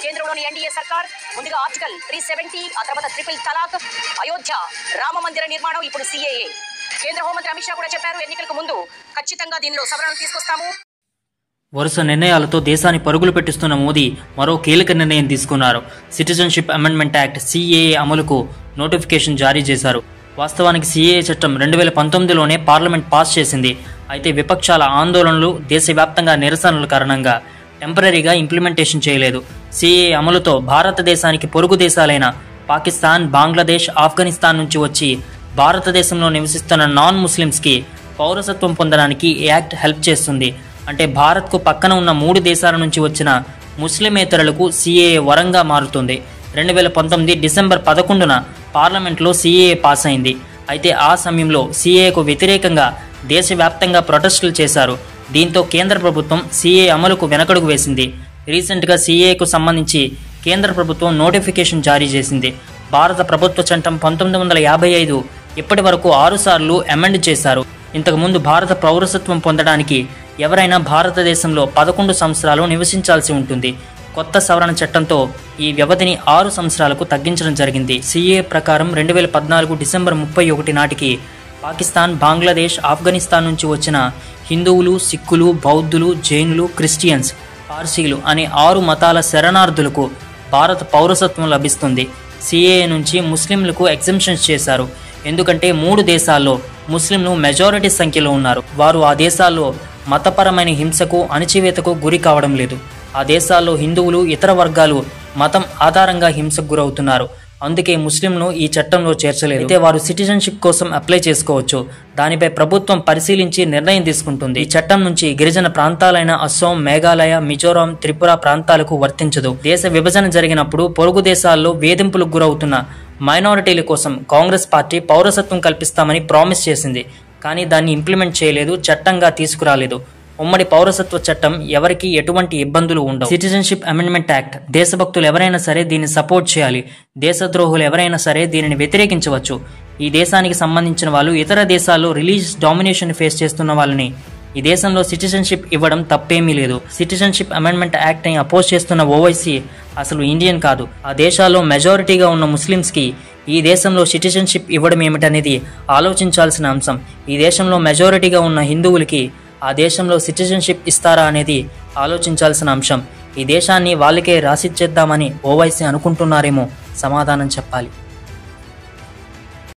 కేంద్రంలోని ఎన్డీఏ సర్కార్ ముందుగా ఆర్టికల్ 370, ఆ తర్వాత ట్రిపుల్ తలాక్, అయోధ్య రామ మందిర నిర్మాణం, ఇప్పుడు సిఏఏ. కేంద్ర హోంమంత్రి అమిత్ షా కూడా చెప్పారు, ఎన్నికలకు ముందు ఖచ్చితంగా దీనిలో సవరణలు తీసుకొస్తాము. వరుస నిర్ణయాలతో దేశాన్ని పరుగులు పెట్టిస్తున్న మోదీ మరో కీలక నిర్ణయం తీసుకున్నారు. సిటిజన్షిప్ అమెండ్మెంట్ యాక్ట్ సిఏఏ అమలుకు నోటిఫికేషన్ జారీ చేశారు. వాస్తవానికి సిఏఏ చట్టం 2019లోనే పార్లమెంట్ పాస్ చేసింది. అయితే విపక్షాల ఆందోళనలు, దేశవ్యాప్తంగా నిరసనల కారణంగా టెంపరీగా ఇంప్లిమెంటేషన్ చేయలేదు. సిఏఏ అమలుతో భారతదేశానికి పొరుగు దేశాలైన పాకిస్తాన్, బంగ్లాదేశ్, ఆఫ్ఘనిస్తాన్ నుంచి వచ్చి భారతదేశంలో నివసిస్తున్న నాన్ ముస్లిమ్స్కి పౌరసత్వం పొందడానికి ఈ యాక్ట్ హెల్ప్ చేస్తుంది. అంటే భారత్కు పక్కన ఉన్న 3 దేశాల నుంచి వచ్చిన ముస్లిమేతరులకు సిఏఏ వరంగా మారుతుంది. 2019 డిసెంబర్ 11న పార్లమెంట్లో సిఏఏ పాస్ అయింది. అయితే ఆ సమయంలో సిఏఏకు వ్యతిరేకంగా దేశవ్యాప్తంగా ప్రొటెస్టులు చేశారు. దీంతో కేంద్ర ప్రభుత్వం సిఏఏ అమలుకు వెనకడుగు వేసింది. రీసెంట్గా సిఏఏకు సంబంధించి కేంద్ర ప్రభుత్వం నోటిఫికేషన్ జారీ చేసింది. భారత ప్రభుత్వ చట్టం 1955 ఇప్పటి వరకు 6 సార్లు అమెండ్ చేశారు. ఇంతకుముందు భారత పౌరసత్వం పొందడానికి ఎవరైనా భారతదేశంలో 11 సంవత్సరాలు నివసించాల్సి ఉంటుంది. కొత్త సవరణ చట్టంతో ఈ వ్యవధిని 6 సంవత్సరాలకు తగ్గించడం జరిగింది. సిఏఏ ప్రకారం 2014 డిసెంబర్ 31 నాటికి పాకిస్తాన్, బంగ్లాదేశ్, ఆఫ్ఘనిస్తాన్ నుంచి వచ్చిన హిందువులు, సిక్కులు, బౌద్ధులు, జైనులు, క్రిస్టియన్స్, పార్సీలు అనే 6 మతాల శరణార్థులకు భారత పౌరసత్వం లభిస్తుంది. సిఏఏ నుంచి ముస్లింలకు ఎగ్జంప్షన్స్ చేశారు. ఎందుకంటే 3 దేశాల్లో ముస్లింలు మెజారిటీ సంఖ్యలో ఉన్నారు. వారు ఆ దేశాల్లో మతపరమైన హింసకు, అణచివేతకు గురి కావడం లేదు. ఆ దేశాల్లో హిందువులు, ఇతర వర్గాలు మతం ఆధారంగా హింసకు గురవుతున్నారు. అందుకే ముస్లింను ఈ చట్టంలో చేర్చలేదు. అయితే వారు సిటిజన్షిప్ కోసం అప్లై చేసుకోవచ్చు. దానిపై ప్రభుత్వం పరిశీలించి నిర్ణయం తీసుకుంటుంది. ఈ చట్టం నుంచి గిరిజన ప్రాంతాలైన అస్సాం, మేఘాలయ, మిజోరాం, త్రిపుర ప్రాంతాలకు వర్తించదు. దేశ విభజన జరిగినప్పుడు పొరుగు దేశాల్లో వేధింపులకు గురవుతున్న మైనారిటీల కోసం కాంగ్రెస్ పార్టీ పౌరసత్వం కల్పిస్తామని ప్రామిస్ చేసింది. కానీ దాన్ని ఇంప్లిమెంట్ చేయలేదు, చట్టంగా తీసుకురాలేదు. ఉమ్మడి పౌరసత్వ చట్టం ఎవరికి ఎటువంటి ఇబ్బందులు ఉండవు. సిటిజన్షిప్ అమెండ్మెంట్ యాక్ట్ దేశభక్తులు ఎవరైనా సరే దీన్ని సపోర్ట్ చేయాలి. దేశద్రోహులు ఎవరైనా సరే దీనిని వ్యతిరేకించవచ్చు. ఈ దేశానికి సంబంధించిన వాళ్ళు ఇతర దేశాల్లో రిలీజియస్ డామినేషన్ ఫేస్ చేస్తున్న వాళ్ళని ఈ దేశంలో సిటిజన్షిప్ ఇవ్వడం తప్పేమీ లేదు. సిటిజన్షిప్ అమెండ్మెంట్ యాక్ట్ ని అపోజ్ చేస్తున్న ఓవైసీ అసలు ఇండియన్ కాదు. ఆ దేశాల్లో మెజారిటీగా ఉన్న ముస్లిమ్స్కి ఈ దేశంలో సిటిజన్షిప్ ఇవ్వడం ఏమిటనేది ఆలోచించాల్సిన అంశం. ఈ దేశంలో మెజారిటీగా ఉన్న హిందువులకి ఆ దేశంలో సిటిజన్షిప్ ఇస్తారా అనేది ఆలోచించాల్సిన అంశం. ఈ దేశాన్ని వాళ్ళకే రాసిచ్చేద్దామని ఓవైసీ అనుకుంటున్నారేమో, సమాధానం చెప్పాలి.